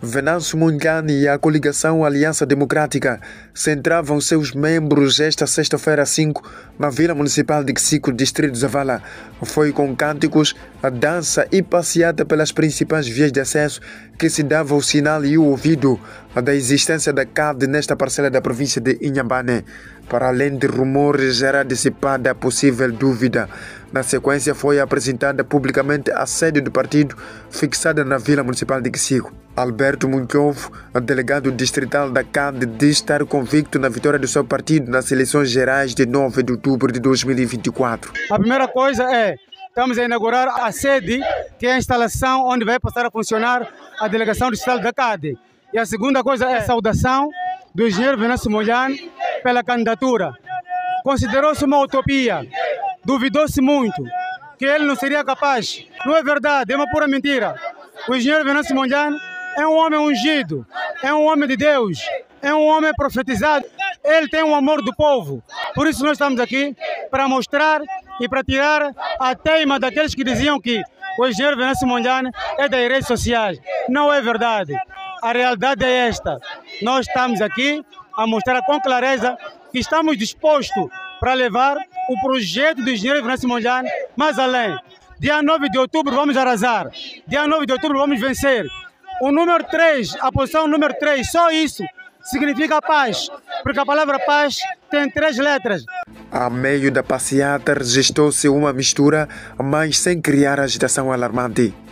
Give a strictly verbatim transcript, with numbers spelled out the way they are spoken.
Venâncio Mondlane e a coligação Aliança Democrática centravam seus membros esta sexta-feira cinco na Vila Municipal de Xico, distrito de Zavala. Foi com cânticos, a dança e passeata pelas principais vias de acesso que se dava o sinal e o ouvido da existência da C A D nesta parcela da província de Inhambane. Para além de rumores, era dissipada a possível dúvida. Na sequência, foi apresentada publicamente a sede do partido, fixada na Vila Municipal de Xico. Alberto Munchovo, delegado distrital da C A D, diz estar convicto na vitória do seu partido nas eleições gerais de nove de outubro de dois mil e vinte e quatro. A primeira coisa é, estamos a inaugurar a sede, que é a instalação onde vai passar a funcionar a delegação distrital da C A D. E a segunda coisa é a saudação do engenheiro Venâncio Mondlane pela candidatura. Considerou-se uma utopia, duvidou-se muito que ele não seria capaz. Não é verdade, é uma pura mentira. O engenheiro Venâncio Mondlane é um homem ungido, é um homem de Deus, é um homem profetizado. Ele tem um amor do povo. Por isso nós estamos aqui para mostrar e para tirar a teima daqueles que diziam que o engenheiro Venâncio Mondlane é das redes sociais. Não é verdade. A realidade é esta. Nós estamos aqui a mostrar com clareza que estamos dispostos para levar o projeto do engenheiro Venâncio Mondlane mais além. Dia nove de outubro vamos arrasar. Dia nove de outubro vamos vencer. O número três, a posição número três, só isso significa paz, porque a palavra paz tem três letras. A meio da passeata registrou-se uma mistura, mas sem criar agitação alarmante.